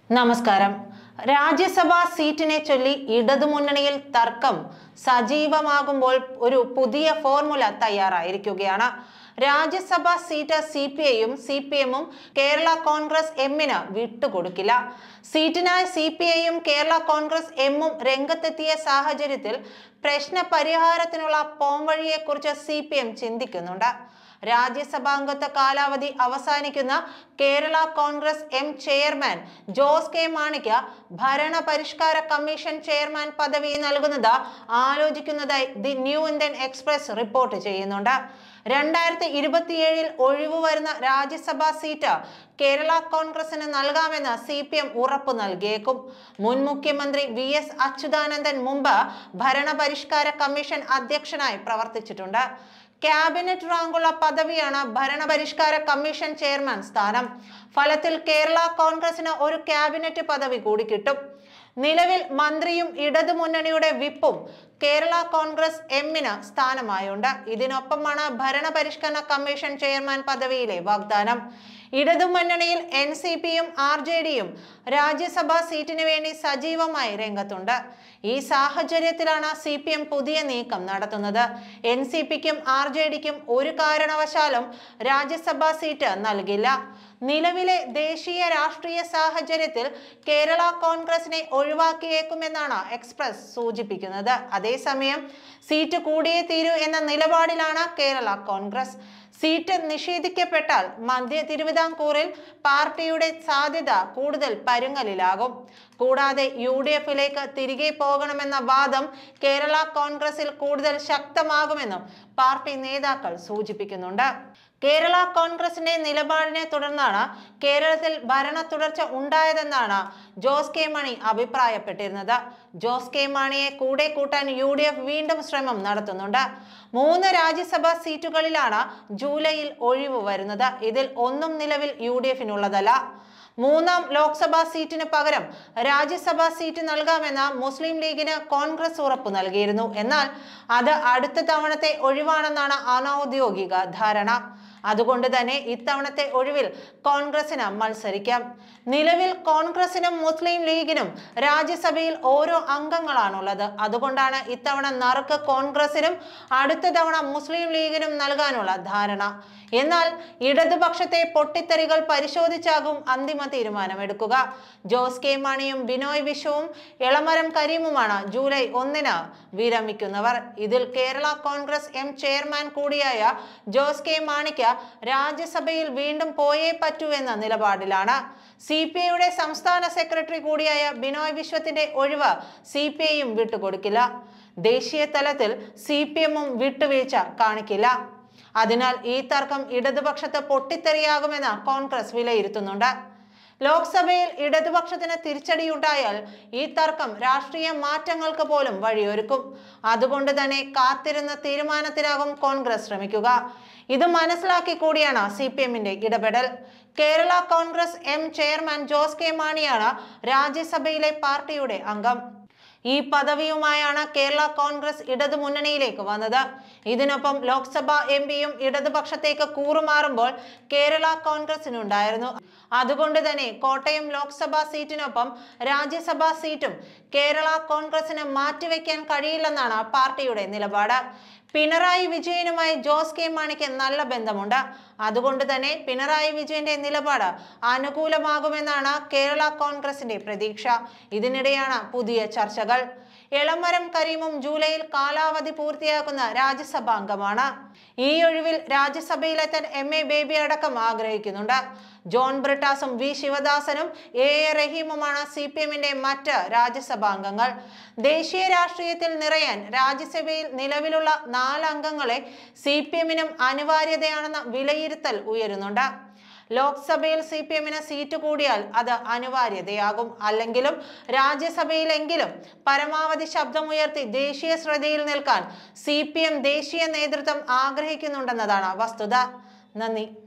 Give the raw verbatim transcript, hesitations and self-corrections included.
നമസ്കാരം. രാജ്യസഭാ സീറ്റിനെ ചൊല്ലി ഇടതുമുന്നണിയിൽ തർക്കം സജീവമാകുമ്പോൾ ഒരു പുതിയ ഫോർമുല തയ്യാറായിരിക്കുകയാണ്. രാജ്യസഭാ സീറ്റ് സി പി ഐയും സി പി എമ്മും കേരള കോൺഗ്രസ് എമ്മിന് വിട്ടുകൊടുക്കില്ല. സീറ്റിനായി സി പി ഐയും കേരള കോൺഗ്രസ് എമ്മും രംഗത്തെത്തിയ സാഹചര്യത്തിൽ പ്രശ്ന പരിഹാരത്തിനുള്ള പോംവഴിയെക്കുറിച്ച് സി പി എം ചിന്തിക്കുന്നുണ്ട്. രാജ്യസഭാംഗത്വ കാലാവധി അവസാനിക്കുന്ന Kerala Congress M chairman Jose K മാണിക്ക് ഭരണ പരിഷ്കാര കമ്മീഷൻ ചെയർമാൻ പദവി നൽകുന്നത് ആലോചിക്കുന്നതായി the New Indian Express report ചെയ്യുന്നുണ്ട്. രണ്ടായിരത്തി ഇരുപത്തിയേഴിൽ ഒഴിവു വരുന്ന രാജ്യസഭാ സീറ്റ് കേരള കോൺഗ്രസിന് നൽകാമെന്ന് സി പി എം ഉറപ്പു നൽകിയേക്കും. മുൻ മുഖ്യമന്ത്രി വി എസ് അച്യുതാനന്ദൻ മുമ്പ് ഭരണപരിഷ്കാര കമ്മീഷൻ അധ്യക്ഷനായി പ്രവർത്തിച്ചിട്ടുണ്ട്. ക്യാബിനറ്റ് റാങ്കുള്ള പദവിയാണ് ഭരണപരിഷ്കാര കമ്മീഷൻ ചെയർമാൻ സ്ഥാനം. ഫലത്തിൽ കേരള കോൺഗ്രസിന് ഒരു ക്യാബിനറ്റ് പദവി കൂടി കിട്ടും. നിലവിൽ മന്ത്രിയും ഇടതുമുന്നണിയുടെ വിപ്പും കേരള കോൺഗ്രസ് എമ്മിന് സ്ഥാനമായുണ്ട്. ഇതിനൊപ്പമാണ് ഭരണപരിഷ്കരണ കമ്മീഷൻ ചെയർമാൻ പദവിയിലെ വാഗ്ദാനം. ഇടതുമുന്നണിയിൽ എൻ സി പിയും ആർ ജെ ഡിയും രാജ്യസഭാ സീറ്റിന് വേണ്ടി സജീവമായി രംഗത്തുണ്ട്. ഈ സാഹചര്യത്തിലാണ് സി പി എം പുതിയ നീക്കം നടത്തുന്നത്. എൻ സി പിക്കും ആർ ജെ ഡിക്കും ഒരു കാരണവശാലും രാജ്യസഭാ സീറ്റ് നൽകില്ല. നിലവിലെ ദേശീയ രാഷ്ട്രീയ സാഹചര്യത്തിൽ കേരള കോൺഗ്രസിനെ ഒഴിവാക്കിയേക്കുമെന്നാണ് എക്സ്പ്രസ് സൂചിപ്പിക്കുന്നത്. അതേസമയം സീറ്റ് കൂടിയേ തീരൂ എന്ന നിലപാടിലാണ് കേരള കോൺഗ്രസ്. സീറ്റ് നിഷേധിക്കപ്പെട്ടാൽ മധ്യ തിരുവിതാംകൂറിൽ പാർട്ടിയുടെ സാധ്യത കൂടുതൽ പരുങ്ങലിലാകും. കൂടാതെ യു ഡി എഫിലേക്ക് തിരികെ പോകണമെന്ന വാദം കേരള കോൺഗ്രസിൽ കൂടുതൽ ശക്തമാകുമെന്നും പാർട്ടി നേതാക്കൾ സൂചിപ്പിക്കുന്നുണ്ട്. കേരള കോൺഗ്രസിന്റെ നിലപാടിനെ തുടർന്നാണ് കേരളത്തിൽ ഭരണ തുടർച്ച ഉണ്ടായതെന്നാണ് ജോസ് കെ മാണി അഭിപ്രായപ്പെട്ടിരുന്നത്. ജോസ് കെ മാണിയെ കൂടെ കൂട്ടാൻ യു ഡി എഫ് വീണ്ടും ശ്രമം നടത്തുന്നുണ്ട്. മൂന്ന് രാജ്യസഭാ സീറ്റുകളിലാണ് ജൂലൈയിൽ ഒഴിവ് വരുന്നത്. ഇതിൽ ഒന്നും നിലവിൽ യു ഡി എഫിനുള്ളതല്ല. മൂന്നാം ലോക്സഭാ സീറ്റിന് പകരം രാജ്യസഭാ സീറ്റ് നൽകാമെന്ന് മുസ്ലിം ലീഗിന് കോൺഗ്രസ് ഉറപ്പു നൽകിയിരുന്നു. എന്നാൽ അത് അടുത്ത തവണത്തെ ഒഴിവാണെന്നാണ് അനൌദ്യോഗിക ധാരണ. അതുകൊണ്ട് തന്നെ ഇത്തവണത്തെ ഒഴിവിൽ കോൺഗ്രസിന് മത്സരിക്കാം. നിലവിൽ കോൺഗ്രസിനും മുസ്ലിം ലീഗിനും രാജ്യസഭയിൽ ഓരോ അംഗങ്ങളാണുള്ളത്. അതുകൊണ്ടാണ് ഇത്തവണ നറുക്ക് കോൺഗ്രസിനും അടുത്ത തവണ മുസ്ലിം ലീഗിനും നൽകാനുള്ള ധാരണ. എന്നാൽ ഇടതുപക്ഷത്തെ പൊട്ടിത്തെറികൾ പരിശോധിച്ചാകും അന്തിമ തീരുമാനമെടുക്കുക. ജോസ് കെ മാണിയും ബിനോയ് വിശ്വവും എളമരം കരീമുമാണ് ജൂലൈ ഒന്നിന് വിരമിക്കുന്നവർ. ഇതിൽ കേരള കോൺഗ്രസ് എം ചെയർമാൻ കൂടിയായ ജോസ് കെ മാണിക്ക് രാജ്യസഭയിൽ വീണ്ടും പോയേ പറ്റൂ എന്ന നിലപാടിലാണ്. സി പി ഐയുടെ സംസ്ഥാന സെക്രട്ടറി കൂടിയായ ബിനോയ് വിശ്വത്തിന്റെ ഒഴിവ് സി പി ഐയും വിട്ടുകൊടുക്കില്ല. ദേശീയ തലത്തിൽ സി പി എമ്മും വിട്ടുവീഴ്ച കാണിക്കില്ല. അതിനാൽ ഈ തർക്കം ഇടതുപക്ഷത്ത് പൊട്ടിത്തെറിയാകുമെന്ന് കോൺഗ്രസ് വിലയിരുത്തുന്നുണ്ട്. ലോക്സഭയിൽ ഇടതുപക്ഷത്തിന് തിരിച്ചടിയുണ്ടായാൽ ഈ തർക്കം രാഷ്ട്രീയ മാറ്റങ്ങൾക്ക് പോലും വഴിയൊരുക്കും. അതുകൊണ്ട് തന്നെ കാത്തിരുന്ന തീരുമാനത്തിനാകും കോൺഗ്രസ് ശ്രമിക്കുക. ഇത് മനസ്സിലാക്കി കൂടിയാണ് സി പി എമ്മിന്റെ ഇടപെടൽ. Kerala Congress M chairman Jose K മാണിയാണ് രാജ്യസഭയിലെ പാർട്ടിയുടെ അംഗം. ഈ പദവിയുമായാണ് കേരള കോൺഗ്രസ് ഇടതു മുന്നണിയിലേക്ക് വന്നത്. ഇതിനൊപ്പം ലോക്സഭാ എം പിയും ഇടതുപക്ഷത്തേക്ക് കൂറുമാറുമ്പോൾ കേരള കോൺഗ്രസിനുണ്ടായിരുന്നു. അതുകൊണ്ട് തന്നെ കോട്ടയം ലോക്സഭാ സീറ്റിനൊപ്പം രാജ്യസഭാ സീറ്റും കേരള കോൺഗ്രസിന് മാറ്റിവെക്കാൻ കഴിയില്ലെന്നാണ് പാർട്ടിയുടെ നിലപാട്. പിണറായി വിജയനുമായി ജോസ് കെ മാണിക്ക് നല്ല ബന്ധമുണ്ട്. അതുകൊണ്ട് തന്നെ പിണറായി വിജയന്റെ നിലപാട് അനുകൂലമാകുമെന്നാണ് കേരള കോൺഗ്രസിന്റെ പ്രതീക്ഷ. ഇതിനിടെയാണ് പുതിയ ചർച്ചകൾ. എളമരം കരീമും ജൂലൈയിൽ കാലാവധി പൂർത്തിയാക്കുന്ന രാജ്യസഭാംഗമാണ്. ഈ ഒഴിവിൽ രാജ്യസഭയിലെത്താൻ എം എ ബേബി അടക്കം ആഗ്രഹിക്കുന്നുണ്ട്. ജോൺ ബ്രിട്ടാസും വി ശിവദാസനും എ എ റഹീമുമാണ് സി പി എമ്മിന്റെ മറ്റ് രാജ്യസഭാംഗങ്ങൾ. ദേശീയ രാഷ്ട്രീയത്തിൽ നിറയാൻ രാജ്യസഭയിൽ നിലവിലുള്ള നാല് അംഗങ്ങളെ സി പി എമ്മിനും അനിവാര്യതയാണെന്ന വിലയിരുത്തൽ ഉയരുന്നുണ്ട്. ലോക്സഭയിൽ സി പി എമ്മിന് സീറ്റ് കൂടിയാൽ അത് അനിവാര്യതയാകും. അല്ലെങ്കിലും രാജ്യസഭയിലെങ്കിലും പരമാവധി ശബ്ദമുയർത്തി ദേശീയ ശ്രദ്ധയിൽ നിൽക്കാൻ സി പി എം ദേശീയ നേതൃത്വം ആഗ്രഹിക്കുന്നുണ്ടെന്നതാണ് വസ്തുത. നന്ദി.